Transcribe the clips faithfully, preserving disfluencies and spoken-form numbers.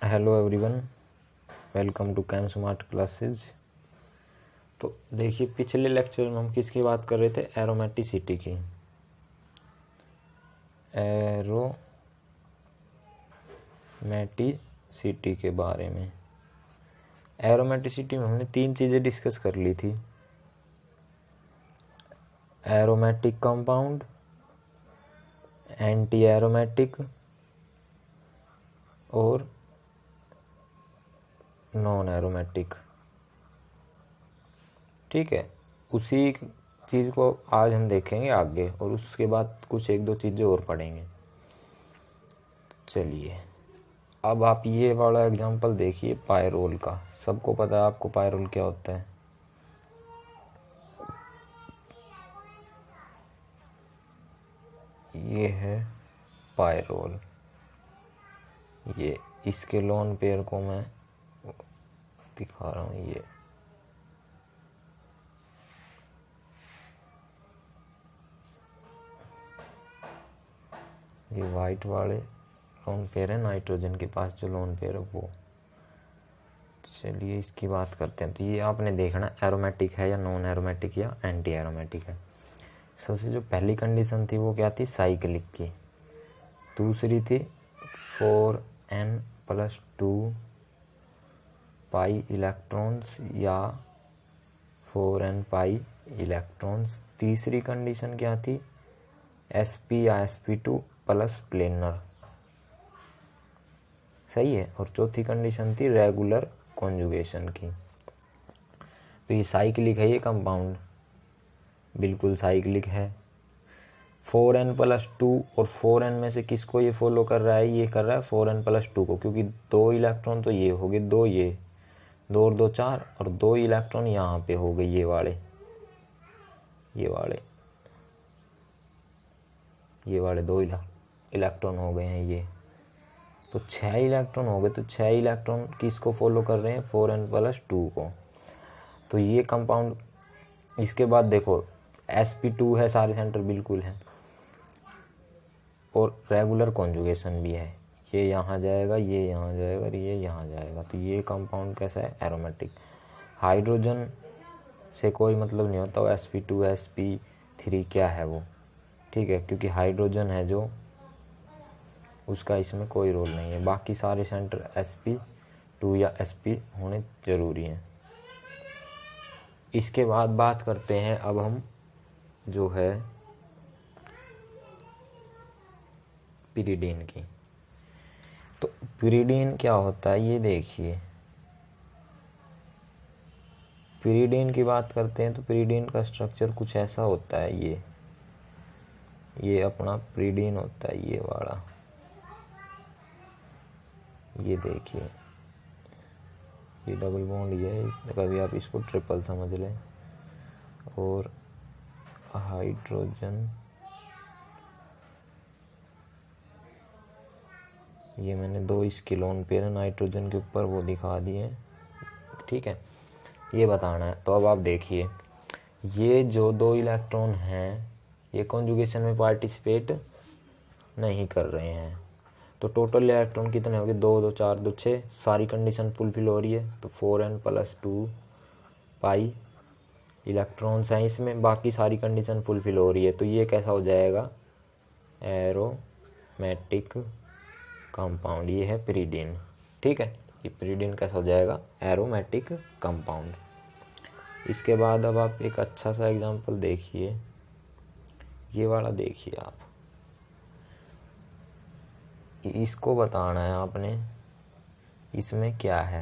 Hello everyone, welcome to Cam smart classes. तो देखिए, पिछले लेक्चर में हम किसकी बात कर रहे थे? एरोमेटिसिटी की। एरोमेटिसिटी के बारे में। एरोमेटिसिटी में हमने तीन चीज़ें डिस्कस कर ली थी। एरोमेटिक कंपाउंड, एंटी एरोमेटिक और नॉन एरोमेटिक। ठीक है, उसी चीज़ को आज हम देखेंगे आगे, और उसके बाद कुछ एक दो चीज़ें और पढ़ेंगे। चलिए, अब आप ये वाला एग्जांपल देखिए पायरोल का। सबको पता है आपको पायरोल क्या होता है। ये है पायरोल। ये इसके लोन पेयर को मैं दिखा रहा हूँ। ये ये वाइट वाले लोन पेयर है, नाइट्रोजन के पास जो लोन पेयर है वो। चलिए इसकी बात करते हैं। तो ये आपने देखना एरोमेटिक है या नॉन एरोमेटिक या एंटी एरोमेटिक है। सबसे जो पहली कंडीशन थी वो क्या थी? साइक्लिक की। दूसरी थी four n plus two pi electrons या फोर एन पाई इलेक्ट्रॉन्स। तीसरी कंडीशन क्या थी? sp या s p two plus planar. सही है। और चौथी कंडीशन थी रेगुलर कॉन्जुगेशन की। तो ये साइक्लिक है, ये कंपाउंड बिल्कुल साइक्लिक है। फोर एन प्लस टू और फोर एन में से किसको ये फॉलो कर रहा है? ये कर रहा है फोर एन प्लस टू को, क्योंकि दो इलेक्ट्रॉन तो ये हो गए, दो ये, दो और दो चार, और दो इलेक्ट्रॉन यहाँ पे हो गए, ये वाले ये वाले ये वाले दो इलेक्ट्रॉन हो गए हैं ये। तो छः इलेक्ट्रॉन हो गए। तो छः इलेक्ट्रॉन किसको फॉलो कर रहे हैं? फोर एन प्लस टू को। तो ये कंपाउंड। इसके बाद देखो एस पी टू है, सारे सेंटर बिल्कुल है, और रेगुलर कॉन्जुगेशन भी है। ये यहाँ जाएगा, ये यहाँ जाएगा और ये यहाँ जाएगा। तो ये कंपाउंड कैसा है? एरोमेटिक। हाइड्रोजन से कोई मतलब नहीं होता वो s p two s p three क्या है वो। ठीक है, क्योंकि हाइड्रोजन है जो, उसका इसमें कोई रोल नहीं है। बाकी सारे सेंटर एस पी टू या एस पी होने ज़रूरी हैं। इसके बाद बात करते हैं अब हम जो है पिरिडीन की। तो पिरिडीन क्या होता है ये देखिए। पिरिडीन की बात करते हैं तो पिरिडीन का स्ट्रक्चर कुछ ऐसा होता है। ये ये अपना पिरिडीन होता है, ये वाला। ये देखिए, ये डबल बॉन्ड ये है, कभी आप इसको ट्रिपल समझ लें। और हाइड्रोजन, ये मैंने दो इसके लोन पेयर नाइट्रोजन के ऊपर वो दिखा दिए। ठीक है, ये बताना है। तो अब आप देखिए, ये जो दो इलेक्ट्रॉन हैं ये कॉन्जुगेशन में पार्टिसिपेट नहीं कर रहे हैं। तो टोटल इलेक्ट्रॉन कितने हो गए? दो दो चार दो छः। सारी कंडीशन फुलफिल हो रही है। तो four n plus two pi electrons हैं इसमें, बाकी सारी कंडीशन फुलफिल हो रही है। तो ये कैसा हो जाएगा? Aromatic compound. ये है पिरिडीन। ठीक है, ये पिरिडीन कैसा हो जाएगा? Aromatic compound. इसके बाद अब आप एक अच्छा सा एग्जांपल देखिए, ये वाला देखिए आप। इसको बताना है आपने इसमें क्या है,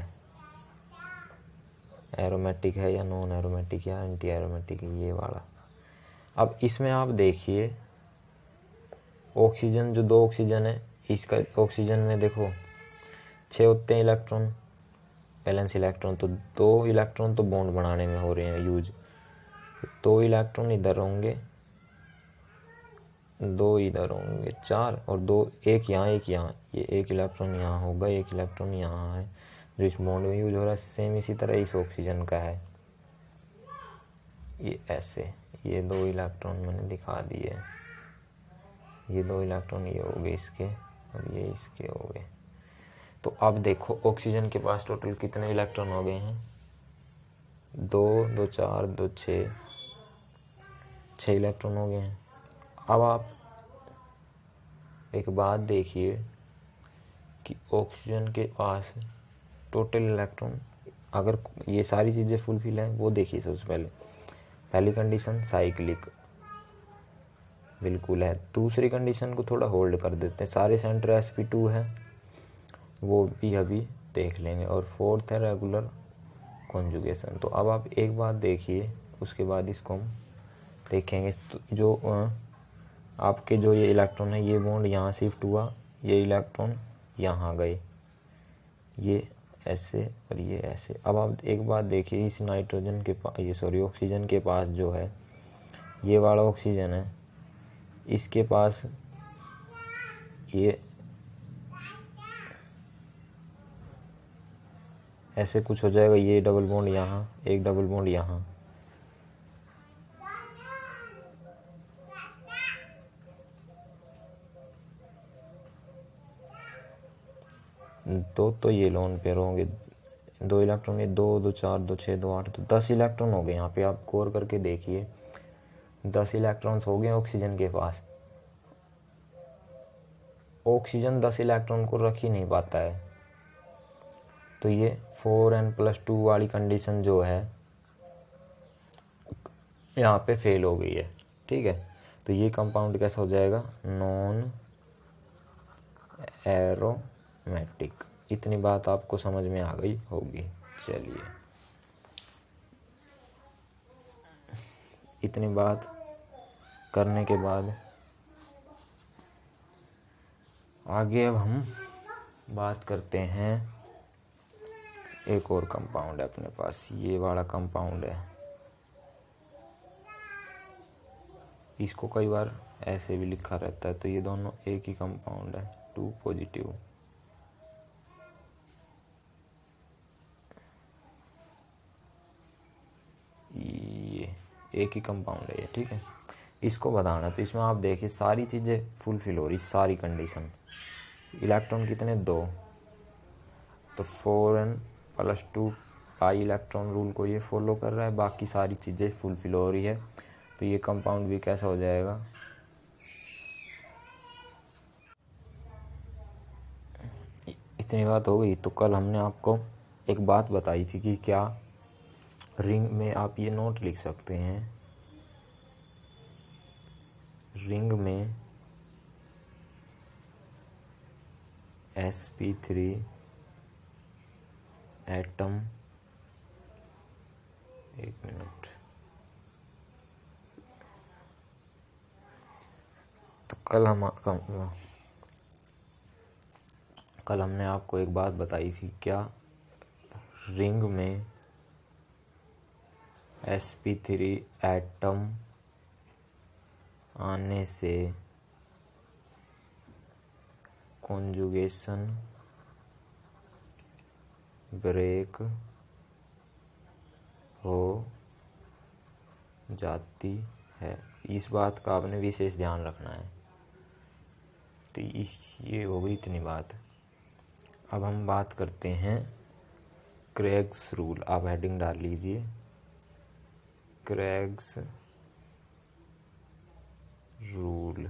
एरोमेटिक है या नॉन एरोमेटिक या एंटी एरोमेटिक, ये वाला। अब इसमें आप देखिए, ऑक्सीजन, जो दो ऑक्सीजन है, इसका ऑक्सीजन में देखो छः होते हैं इलेक्ट्रॉन, बैलेंस इलेक्ट्रॉन। तो दो इलेक्ट्रॉन तो बॉन्ड बनाने में हो रहे हैं यूज। दो इलेक्ट्रॉन इधर होंगे, दो इधर होंगे, चार, और दो, एक यहाँ एक यहाँ। ये एक इलेक्ट्रॉन यहाँ होगा, एक इलेक्ट्रॉन यहाँ है जो इस बॉन्ड में यूज हो रहा है। सेम इसी तरह इस ऑक्सीजन का है, ये ऐसे। ये दो इलेक्ट्रॉन मैंने दिखा दिए, ये दो इलेक्ट्रॉन ये हो गए इसके और ये इसके हो गए। तो अब देखो ऑक्सीजन के पास टोटल कितने इलेक्ट्रॉन हो गए हैं, दो, दो चार, दो छः, छः इलेक्ट्रॉन हो गए हैं। अब आप एक बात देखिए कि ऑक्सीजन के पास टोटल इलेक्ट्रॉन, अगर ये सारी चीज़ें फुलफिल हैं वो देखिए। सबसे पहले पहली कंडीशन साइक्लिक बिल्कुल है, दूसरी कंडीशन को थोड़ा होल्ड कर देते हैं, सारे सेंटर एस पी टू है वो भी अभी देख लेंगे, और फोर्थ है रेगुलर कॉन्जुगेशन। तो अब आप एक बात देखिए, उसके बाद इसको हम देखेंगे। तो जो आपके जो ये इलेक्ट्रॉन है, ये बॉन्ड यहाँ शिफ्ट हुआ, ये इलेक्ट्रॉन यहाँ गए, ये ऐसे और ये ऐसे। अब आप एक बात देखिए, इस नाइट्रोजन के पास, ये सॉरी ऑक्सीजन के पास जो है ये वाला ऑक्सीजन है, इसके पास ये ऐसे कुछ हो जाएगा, ये डबल बॉन्ड यहाँ, एक डबल बॉन्ड यहाँ, दो तो ये लोन पेयर होंगे, दो इलेक्ट्रॉन, ये दो, दो चार, दो छः, दो आठ, तो दस इलेक्ट्रॉन हो गए। यहाँ पे आप गौर करके देखिए, दस इलेक्ट्रॉन्स हो गए ऑक्सीजन के पास। ऑक्सीजन दस इलेक्ट्रॉन को रख ही नहीं पाता है, तो ये फोर एन प्लस टू वाली कंडीशन जो है यहाँ पे फेल हो गई है। ठीक है, तो ये कंपाउंड कैसा हो जाएगा, नॉन एरोमेटिक। इतनी बात आपको समझ में आ गई होगी। चलिए, इतनी बात करने के बाद आगे अब हम बात करते हैं, एक और कंपाउंड है अपने पास, ये वाला कंपाउंड है। इसको कई बार ऐसे भी लिखा रहता है, तो ये दोनों एक ही कंपाउंड है, टू पॉजिटिव। ये एक ही कंपाउंड है ये, ठीक है। इसको बताना, तो इसमें आप देखिए सारी चीज़ें फुलफिल हो रही, सारी कंडीशन। इलेक्ट्रॉन कितने, दो, तो four n plus two pi electron rule को ये फॉलो कर रहा है, बाकी सारी चीज़ें फुलफिल हो रही है। तो ये कंपाउंड भी कैसा हो जाएगा, इतनी बात हो गई। तो कल हमने आपको एक बात बताई थी कि क्या रिंग में, आप ये नोट लिख सकते हैं, रिंग में एस पी थ्री एटम, एक मिनट, तो कल हम कल हमने आपको एक बात बताई थी, क्या रिंग में एस पी थ्री एटम आने से कॉन्जुगेशन ब्रेक हो जाती है। इस बात का आपने विशेष ध्यान रखना है। तो इस ये हो गई इतनी बात। अब हम बात करते हैं क्रेग्स रूल। आप हेडिंग डाल लीजिए, क्रेग्स रूल।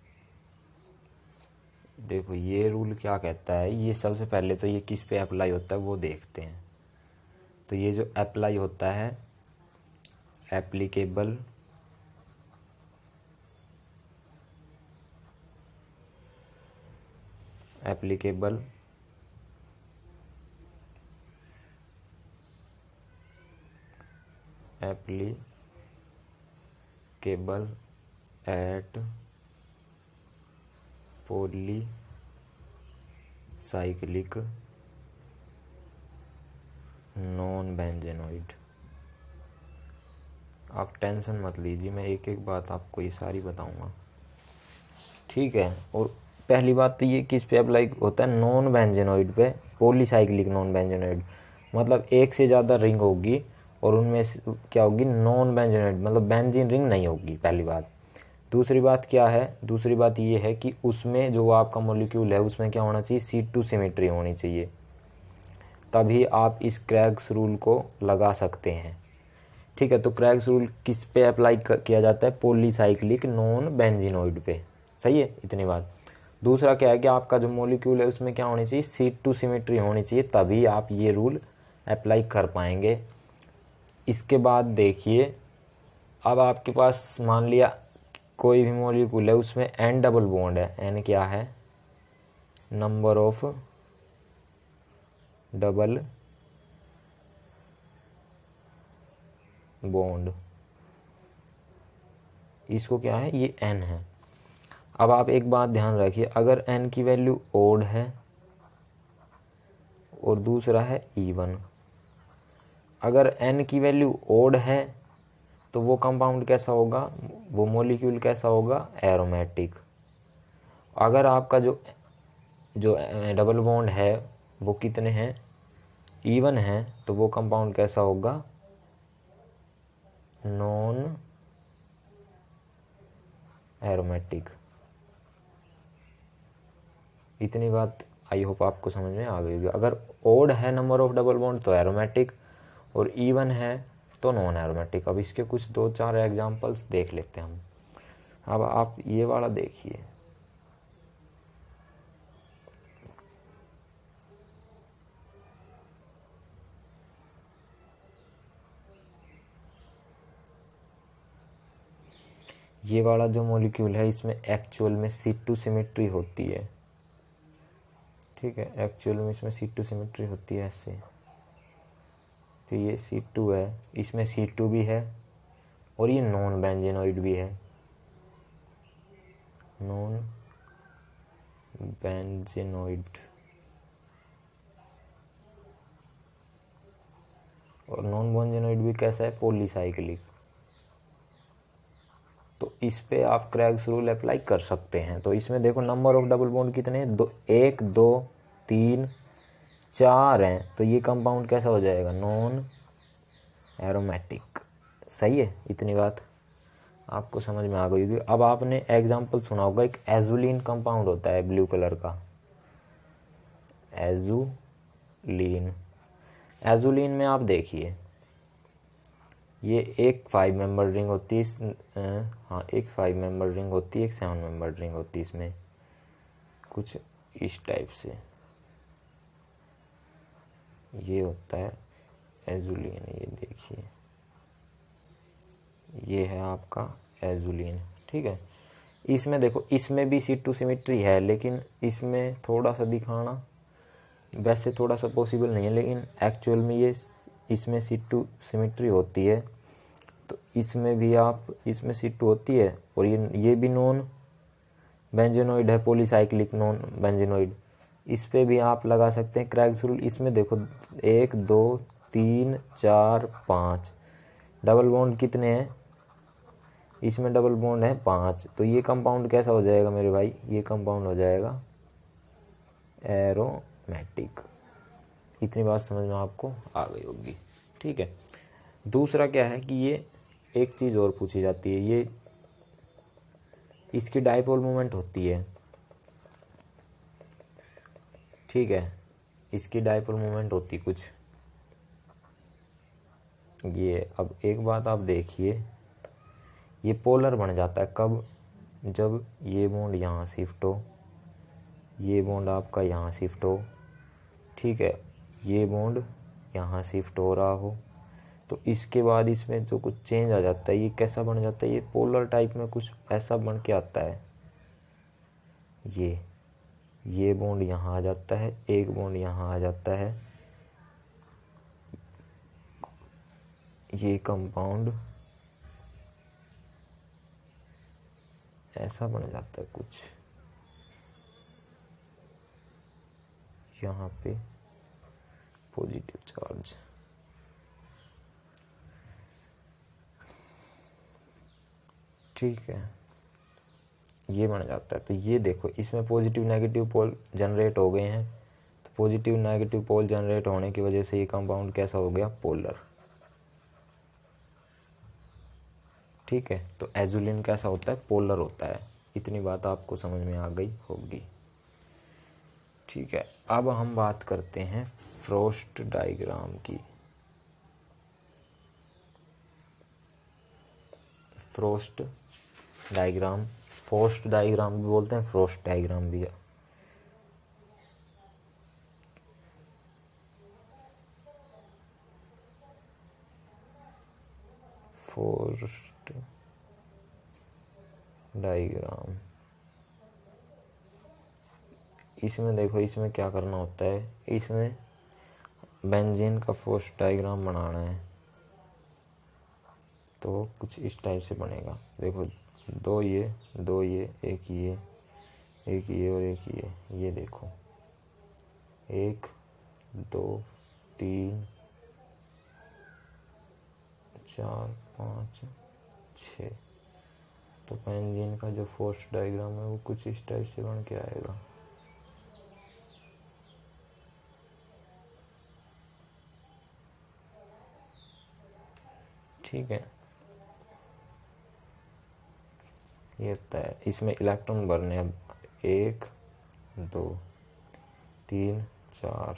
देखो ये रूल क्या कहता है, ये सबसे पहले तो ये किस पे अप्लाई होता है वो देखते हैं। तो ये जो अप्लाई होता है, applicable applicable applicable at polycyclic non benzenoid. आप टेंशन मत लीजिए, मैं एक एक बात आपको ये सारी बताऊंगा, ठीक है। और पहली बात तो ये किस पे अप्लाई होता है, नॉन बेंजेनोइड पे, पॉलीसाइक्लिक नॉन बेंजेनोइड। मतलब एक से ज़्यादा रिंग होगी और उनमें क्या होगी, नॉन बेंजेनोइड, मतलब बेंजीन रिंग नहीं होगी, पहली बात। दूसरी बात क्या है, दूसरी बात ये है कि उसमें जो आपका मॉलिक्यूल है उसमें क्या होना चाहिए, सी टू सिमेट्री होनी चाहिए, तभी आप इस क्रैग्स रूल को लगा सकते हैं। ठीक है, तो क्रैग्स रूल किस पे अप्लाई किया जाता है, पॉलीसाइक्लिक नॉन बेंजीनोइड पे। सही है, इतनी बात। दूसरा क्या है कि आपका जो मॉलिक्यूल है उसमें क्या होनी चाहिए, सी टू सिमेट्री होनी चाहिए, तभी आप ये रूल अप्लाई कर पाएंगे। इसके बाद देखिए, अब आपके पास मान लिया कोई भी मॉलिक्यूल है उसमें एन डबल बॉन्ड है, एन क्या है, नंबर ऑफ डबल बॉन्ड, इसको क्या है, ये एन है। अब आप एक बात ध्यान रखिए, अगर एन की वैल्यू ओड है और दूसरा है इवन, अगर एन की वैल्यू ओड है तो वो कंपाउंड कैसा होगा, वो मॉलिक्यूल कैसा होगा, एरोमेटिक। अगर आपका जो जो डबल बॉन्ड है वो कितने हैं, इवन है, तो वो कंपाउंड कैसा होगा, नॉन एरोमेटिक। इतनी बात आई होप आपको समझ में आ गई होगी। अगर ओड है नंबर ऑफ डबल बॉन्ड तो एरोमेटिक, और इवन है तो नॉन एरोमेटिक। अब इसके कुछ दो चार एग्जांपल्स देख लेते हैं हम। अब आप ये वाला देखिए, ये वाला जो मॉलिक्यूल है इसमें एक्चुअल में सी टू सिमेट्री होती है। ठीक है, एक्चुअल में इसमें सी टू सिमेट्री होती है ऐसे, तो ये सी टू है, इसमें सी टू भी है और ये नॉन बेंजीनोइड भी है, नॉन बेंजीनोइड, और नॉन बेंजीनोइड भी कैसा है, पॉलीसाइक्लिक। तो इस पे आप क्रैग्स रूल अप्लाई कर सकते हैं। तो इसमें देखो नंबर ऑफ डबल बॉन्ड कितने हैं, दो, एक दो तीन चार हैं, तो ये कंपाउंड कैसा हो जाएगा, नॉन एरोमेटिक। सही है, इतनी बात आपको समझ में आ गई होगी। अब आपने एग्जांपल सुना होगा, एक एजुलिन कंपाउंड होता है ब्लू कलर का, एजुलिन। एजुलिन में आप देखिए, ये एक फाइव मेंबर रिंग होती है, हाँ एक फाइव मेंबर रिंग होती है, एक सेवन मेंबर रिंग होती है, इसमें कुछ इस टाइप से ये होता है एजुलिन। ये देखिए, ये है आपका एजुलिन। ठीक है, इसमें देखो, इसमें भी सी टू सिमेट्री है, लेकिन इसमें थोड़ा सा दिखाना वैसे थोड़ा सा पॉसिबल नहीं है, लेकिन एक्चुअल में ये इसमें सी टू सिमेट्री होती है। तो इसमें भी आप, इसमें सी टू होती है, और ये ये भी नॉन बेंजीनोइड है, पॉलीसाइक्लिक नॉन बेंजीनोइड। इस पे भी आप लगा सकते हैं क्रैग्स रूल। इसमें देखो, एक दो तीन चार पाँच, डबल बॉन्ड कितने हैं, इसमें डबल बॉन्ड है पाँच, तो ये कंपाउंड कैसा हो जाएगा मेरे भाई, ये कंपाउंड हो जाएगा एरोमेटिक। इतनी बात समझ में आपको आ गई होगी। ठीक है, दूसरा क्या है कि ये एक चीज़ और पूछी जाती है, ये इसकी डाइपोल मोमेंट होती है। ठीक है, इसकी डाइपोल मोमेंट होती कुछ ये। अब एक बात आप देखिए, ये पोलर बन जाता है कब, जब ये बॉन्ड यहाँ शिफ्ट हो, ये बॉन्ड आपका यहाँ शिफ्ट हो। ठीक है, ये बॉन्ड यहाँ शिफ्ट हो रहा हो, तो इसके बाद इसमें जो कुछ चेंज आ जाता है, ये कैसा बन जाता है, ये पोलर टाइप में कुछ ऐसा बन के आता है। ये ये बॉन्ड यहाँ आ जाता है, एक बॉन्ड यहाँ आ जाता है, ये कंपाउंड ऐसा बन जाता है कुछ, यहाँ पे पॉजिटिव चार्ज। ठीक है, ये बन जाता है। तो ये देखो, इसमें पॉजिटिव नेगेटिव पोल जनरेट हो गए हैं, तो पॉजिटिव नेगेटिव पोल जनरेट होने की वजह से ये कंपाउंड कैसा हो गया, पोलर। ठीक है। तो एजुलिन कैसा होता है, पोलर होता है। इतनी बात आपको समझ में आ गई होगी। ठीक है, अब हम बात करते हैं फ्रोस्ट डायग्राम की। फ्रोस्ट डायग्राम, फ्रोस्ट डायग्राम भी बोलते हैं, फ्रोस्ट डायग्राम भी है। फ्रोस्ट डायग्राम, इसमें देखो, इसमें क्या करना होता है, इसमें बेंजीन का फ्रोस्ट डायग्राम बनाना है। तो कुछ इस टाइप से बनेगा। देखो, दो ये, दो ये, एक ये, एक ये और एक ये। ये देखो, एक, दो, तीन, चार, पाँच, छः। तो बेंजीन का जो फोर्स डायग्राम है वो कुछ इस टाइप से बन के आएगा। ठीक है, ये होता है। इसमें इलेक्ट्रॉन भरने, अब एक, दो, तीन, चार,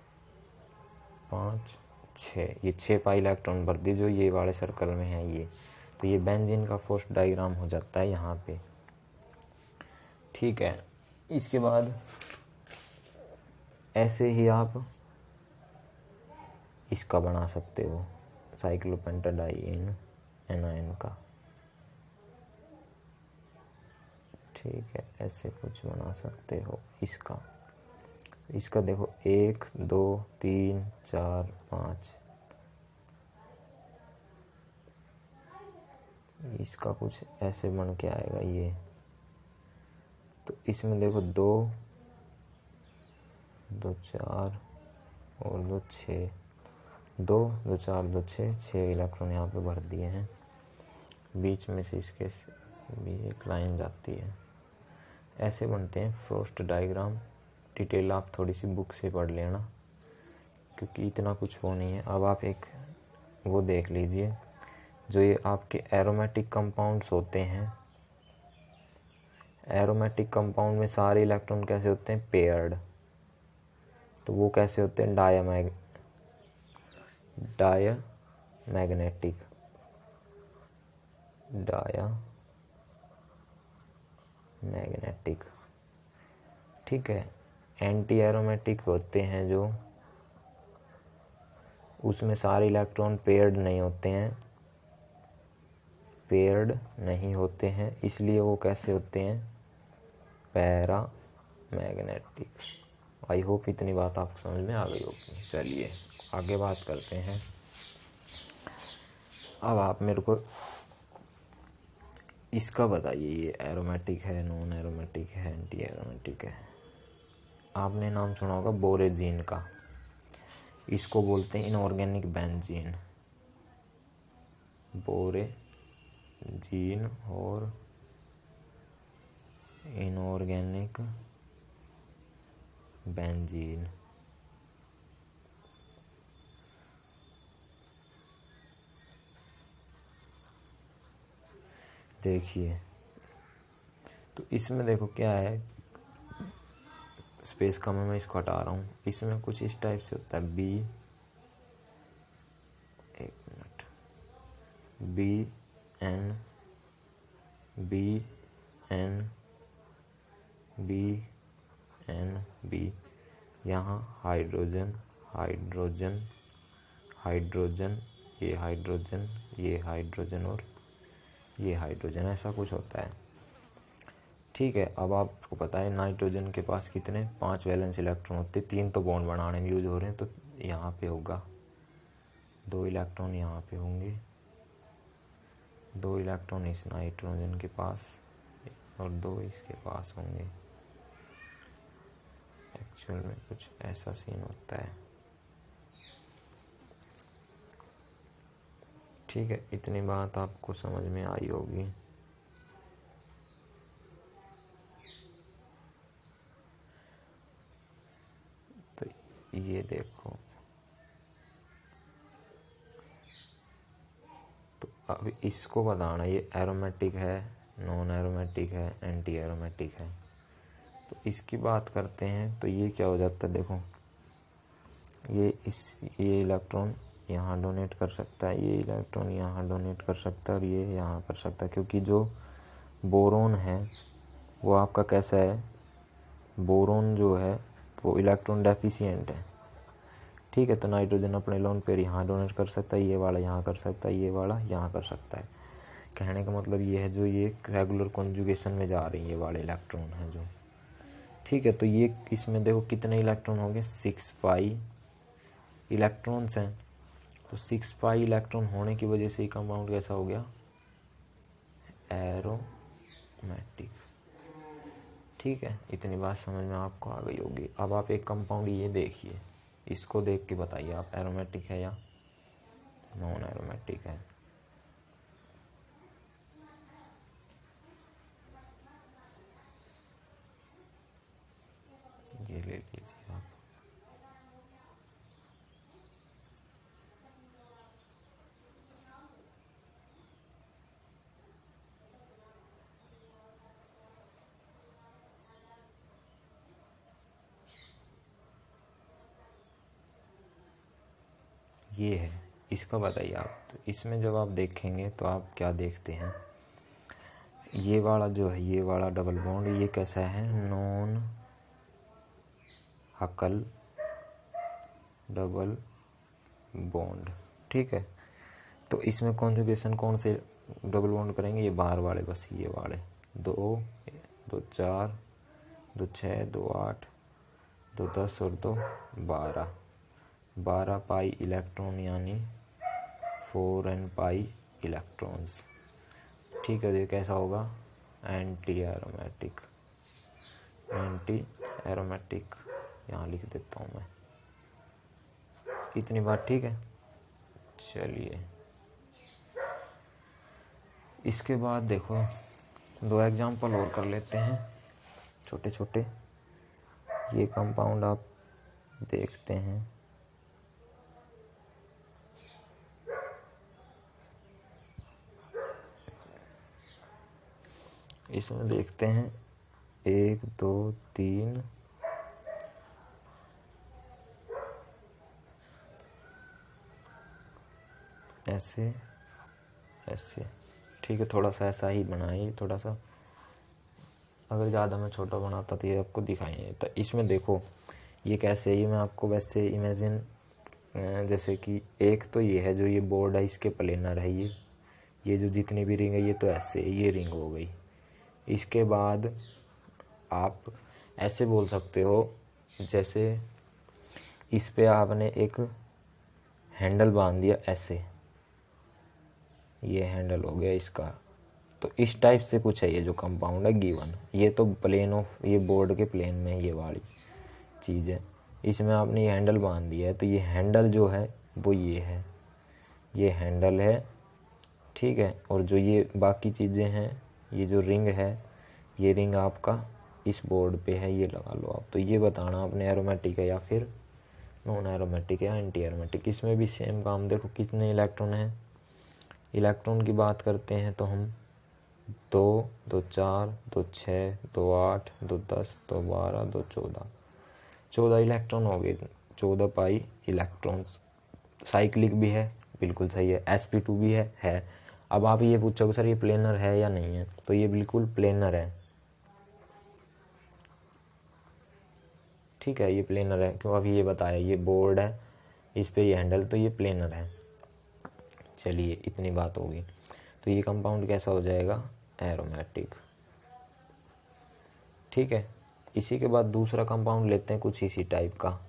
पाँच, छः। ये छः पाई इलेक्ट्रॉन भर दी जो ये वाले सर्कल में है ये। तो ये बेंजीन का फोर्स डायग्राम हो जाता है यहाँ पे। ठीक है, इसके बाद ऐसे ही आप इसका बना सकते हो, साइक्लोपेंटाडाइइन एनायन का। ठीक है, ऐसे कुछ बना सकते हो इसका। इसका देखो, एक, दो, तीन, चार, पाँच। इसका कुछ ऐसे बन के आएगा ये। तो इसमें देखो, दो, दो, चार और दो, छः। दो, दो, चार, दो, छः। छः इलेक्ट्रॉन यहाँ पे भर दिए हैं। बीच में से इसके भी एक लाइन जाती है। ऐसे बनते हैं फ्रोस्ट डायग्राम। डिटेल आप थोड़ी सी बुक से पढ़ लेना, क्योंकि इतना कुछ वो नहीं है। अब आप एक वो देख लीजिए, जो ये आपके एरोमेटिक कंपाउंड्स होते हैं। एरोमेटिक कंपाउंड में सारे इलेक्ट्रॉन कैसे होते हैं, पेयर्ड। तो वो कैसे होते हैं, डायमैग डायमैग्नेटिक डायमैग्नेटिक ठीक है। एंटी एरोमेटिक होते हैं जो, उसमें सारे इलेक्ट्रॉन पेयर्ड नहीं होते हैं, पेयर्ड नहीं होते हैं, इसलिए वो कैसे होते हैं, पैरामैग्नेटिक। आई होप इतनी बात आपको समझ में आ गई होगी। चलिए आगे बात करते हैं। अब आप मेरे को इसका बताइए, ये एरोमेटिक है, नॉन एरोमेटिक है, एंटी एरोमेटिक है। आपने नाम सुना होगा बोरेजीन का। इसको बोलते हैं इनऑर्गेनिक बेंजीन। बोरेजीन और इनऑर्गेनिक बेंजीन। देखिए, तो इसमें देखो क्या है, स्पेस कम है, मैं इसको हटा रहा हूँ। इसमें कुछ इस टाइप से होता है, बी, एक minute, B N, B N, B N, B. यहाँ हाइड्रोजन, हाइड्रोजन, हाइड्रोजन, ये हाइड्रोजन, ये हाइड्रोजन और ये हाइड्रोजन, ऐसा कुछ होता है। ठीक है, अब आपको पता है नाइट्रोजन के पास कितने, पांच वैलेंस इलेक्ट्रॉन होते, तीन तो बॉन्ड बनाने में यूज हो रहे हैं। तो यहाँ पे होगा दो इलेक्ट्रॉन, यहाँ पे होंगे दो इलेक्ट्रॉन इस नाइट्रोजन के पास और दो इसके पास होंगे। एक्चुअल में कुछ ऐसा सीन होता है। ठीक है, इतनी बात आपको समझ में आई होगी। तो ये देखो, तो अब इसको बताना ये एरोमेटिक है, नॉन एरोमेटिक है, एंटी एरोमेटिक है। तो इसकी बात करते हैं तो ये क्या हो जाता है, देखो ये इस ये इलेक्ट्रॉन यहाँ डोनेट कर सकता है, ये इलेक्ट्रॉन यहाँ डोनेट कर सकता है और ये यहाँ कर सकता है, क्योंकि जो बोरोन है वो आपका कैसा है, बोरोन जो है वो इलेक्ट्रॉन डेफिशिएंट है, ठीक है। तो नाइट्रोजन अपने लोन पेयर यहाँ डोनेट कर सकता है, ये वाला यहाँ कर सकता है, ये वाला यहाँ कर सकता है। कहने का मतलब ये है जो ये रेगुलर कॉन्जुगेशन में जा रही है ये वाले इलेक्ट्रॉन है जो, ठीक है। तो ये इसमें देखो कितने इलेक्ट्रॉन हो गए, सिक्स पाई इलेक्ट्रॉन्स हैं। तो सिक्स पाई इलेक्ट्रॉन होने की वजह से ये कंपाउंड कैसा हो गया, एरोमेटिक, ठीक है। इतनी बात समझ में आपको आ गई होगी। अब आप एक कंपाउंड ये देखिए, इसको देख के बताइए आप एरोमेटिक है या नॉन एरोमेटिक है। ये ले लीजिए आप, ये है, इसका बताइए आप। तो इसमें जब आप देखेंगे तो आप क्या देखते हैं, ये वाला जो है ये वाला डबल बॉन्ड ये कैसा है, नॉन हकल डबल बॉन्ड, ठीक है। तो इसमें कॉन्जुगेशन कौन से डबल बॉन्ड करेंगे, ये बाहर वाले, बस ये वाले दो दो चार दो छः दो आठ दो दस और दो बारह, बारह पाई इलेक्ट्रॉन यानी फोर एन पाई इलेक्ट्रॉन्स, ठीक है। ये कैसा होगा, एंटी एरोमेटिक, एंटी एरोमेटिक यहाँ लिख देता हूँ मैं, इतनी बात ठीक है। चलिए इसके बाद देखो दो एग्जाम्पल और कर लेते हैं छोटे छोटे। ये कंपाउंड आप देखते हैं, इसमें देखते हैं एक दो तीन ऐसे ऐसे, ठीक है। थोड़ा सा ऐसा ही बनाइए, थोड़ा सा, अगर ज़्यादा मैं छोटा बनाता तो ये आपको दिखाएंगे। तो इसमें देखो ये कैसे है, ये मैं आपको वैसे इमेजिन, जैसे कि एक तो ये है जो ये बोर्ड है इसके प्लेनर है, ये ये जो जितनी भी रिंग है ये तो ऐसे ये रिंग हो गई। इसके बाद आप ऐसे बोल सकते हो जैसे इस पे आपने एक हैंडल बांध दिया ऐसे, ये हैंडल हो गया इसका। तो इस टाइप से कुछ है ये जो कंपाउंड है गिवन। ये तो प्लेन ऑफ ये बोर्ड के प्लेन में ये वाली चीज़ है, इसमें आपने ये हैंडल बांध दिया है। तो ये हैंडल जो है वो ये है, ये हैंडल है, ठीक है। और जो ये बाकी चीज़ें हैं, ये जो रिंग है ये रिंग आपका इस बोर्ड पे है, ये लगा लो आप। तो ये बताना आपने एरोमेटिक है या फिर नॉन एरोमेटिक या एंटी एरोमेटिक। इसमें भी सेम काम, देखो कितने इलेक्ट्रॉन हैं। इलेक्ट्रॉन की बात करते हैं तो हम दो दो चार दो छः दो आठ दो दस दो बारह दो चौदह, चौदह इलेक्ट्रॉन हो गए, चौदह पाई इलेक्ट्रॉन्स। साइक्लिक भी है, बिल्कुल सही है। एस पी टू भी है है अब आप ये पूछोगे सर ये प्लेनर है या नहीं है, तो ये बिल्कुल प्लेनर है, ठीक है। ये प्लेनर है, क्यों अभी ये बताया ये बोर्ड है, इस पे ये हैंडल, तो ये प्लेनर है। चलिए इतनी बात होगी। तो ये कंपाउंड कैसा हो जाएगा, एरोमेटिक, ठीक है। इसी के बाद दूसरा कंपाउंड लेते हैं कुछ इसी टाइप का।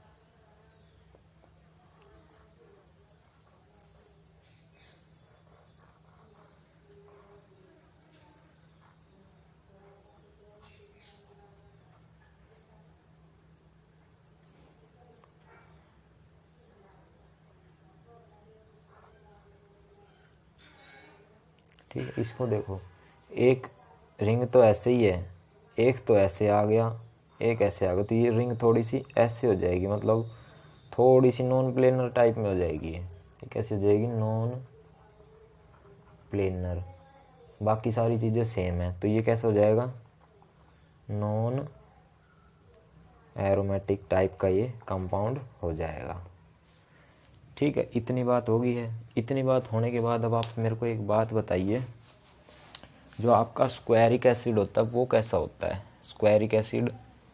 ठीक है, इसको देखो, एक रिंग तो ऐसे ही है, एक तो ऐसे आ गया, एक ऐसे आ गया। तो ये रिंग थोड़ी सी ऐसे हो जाएगी, मतलब थोड़ी सी नॉन प्लेनर टाइप में हो जाएगी। ये कैसे हो जाएगी, नॉन प्लेनर, बाकी सारी चीज़ें सेम है। तो ये कैसे हो जाएगा, नॉन एरोमेटिक टाइप का ये कंपाउंड हो जाएगा। ठीक है, इतनी बात होगी है। इतनी बात होने के बाद अब आप मेरे को एक बात बताइए, जो आपका स्क्वायरिक एसिड होता है वो कैसा होता है। स्क्वायरिक एसिड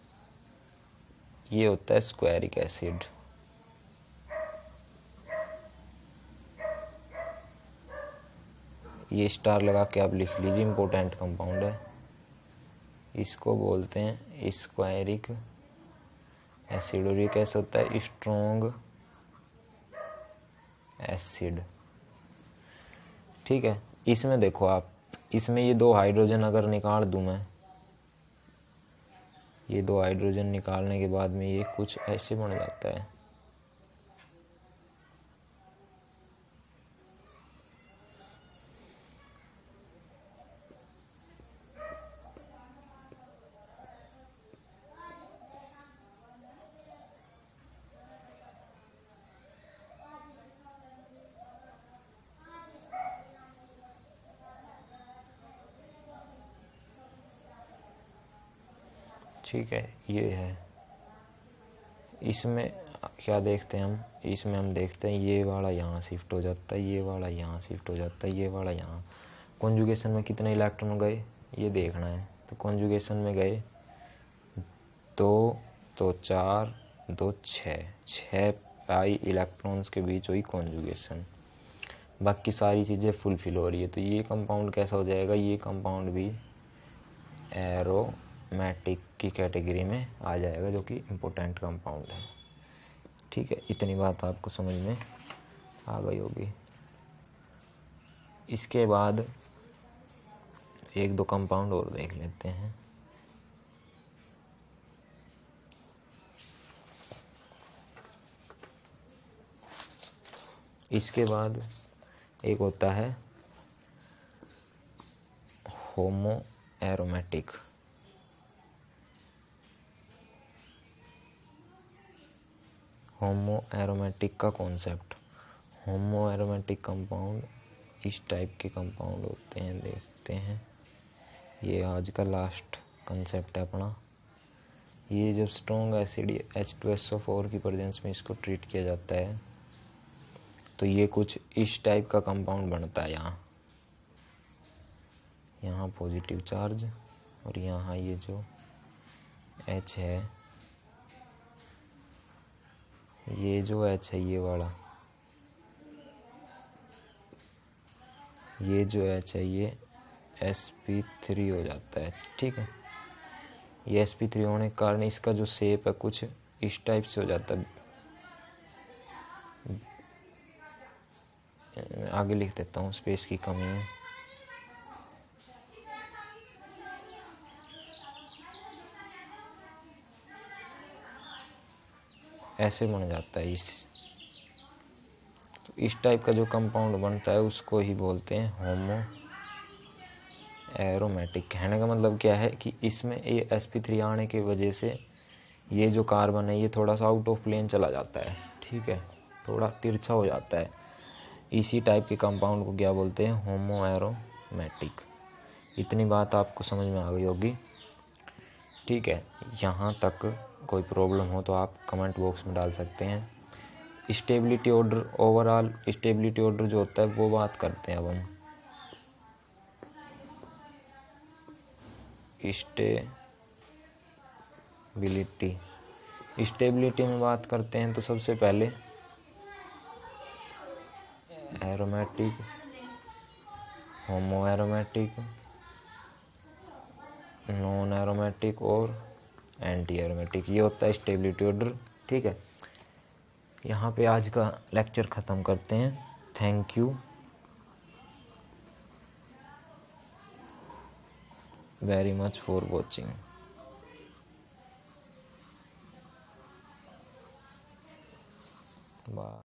ये होता है स्क्वायरिक एसिड। ये स्टार लगा के आप लिख लीजिए, इम्पोर्टेंट कंपाउंड है। इसको बोलते हैं स्क्वायरिक एसिड। और ये कैसे होता है, स्ट्रॉन्ग एसिड। ठीक है, इसमें देखो आप, इसमें ये दो हाइड्रोजन अगर निकाल दूं मैं, ये दो हाइड्रोजन निकालने के बाद में ये कुछ ऐसे बन जाता है। ठीक है, ये है। इसमें क्या देखते हैं हम, इसमें हम देखते हैं ये वाला यहाँ शिफ्ट हो जाता है, ये वाला यहाँ शिफ्ट हो जाता है, ये वाला यहाँ। कॉन्जुगेशन में कितने इलेक्ट्रॉन गए ये देखना है। तो कॉन्जुगेशन में गए दो, तो चार, दो छः, छः पाई इलेक्ट्रॉन्स के बीच हुई कॉन्जुगेशन। बाकी सारी चीज़ें फुलफिल हो रही है। तो ये कंपाउंड कैसा हो जाएगा, ये कंपाउंड भी एरोमेटिक की कैटेगरी में आ जाएगा, जो कि इम्पोर्टेंट कंपाउंड है। ठीक है, इतनी बात आपको समझ में आ गई होगी। इसके बाद एक दो कंपाउंड और देख लेते हैं। इसके बाद एक होता है होमो एरोमेटिक। होमो एरोमेटिक का कॉन्सेप्ट, होमो एरोमेटिक कंपाउंड इस टाइप के कंपाउंड होते हैं, देखते हैं। ये आज का लास्ट कंसेप्ट है अपना। ये जब strong acid H two S O four की प्रेजेंस में इसको ट्रीट किया जाता है तो ये कुछ इस टाइप का कंपाउंड बनता है। यहाँ यहाँ पॉजिटिव चार्ज और यहाँ ये जो H है, ये जो H है ये वाला, ये जो H है ये एस पी थ्री हो जाता है। ठीक है, ये एस पी थ्री होने के कारण इसका जो शेप है कुछ इस टाइप से हो जाता है। आगे लिख देता हूँ, स्पेस की कमी है। ऐसे बन जाता है इस तो इस टाइप का जो कंपाउंड बनता है उसको ही बोलते हैं होमो एरोमेटिक। कहने का मतलब क्या है कि इसमें ये एस पी थ्री आने की वजह से ये जो कार्बन है ये थोड़ा सा आउट ऑफ प्लेन चला जाता है। ठीक है, थोड़ा तिरछा हो जाता है। इसी टाइप के कंपाउंड को क्या बोलते हैं, होमो एरोमेटिक। इतनी बात आपको समझ में आ गई होगी। ठीक है, यहाँ तक कोई प्रॉब्लम हो तो आप कमेंट बॉक्स में डाल सकते हैं। Stability order, overall stability order जो होता है वो बात करते हैं अब हम। स्टेबिलिटी स्टेबिलिटी में बात करते हैं तो सबसे पहले aromatic, homo aromatic, non aromatic और एंटी एरोमेटिक, ये होता है स्टेबिलिटी ऑर्डर। ठीक है, यहाँ पे आज का लेक्चर ख़त्म करते हैं। Thank you very much for watching. Bye.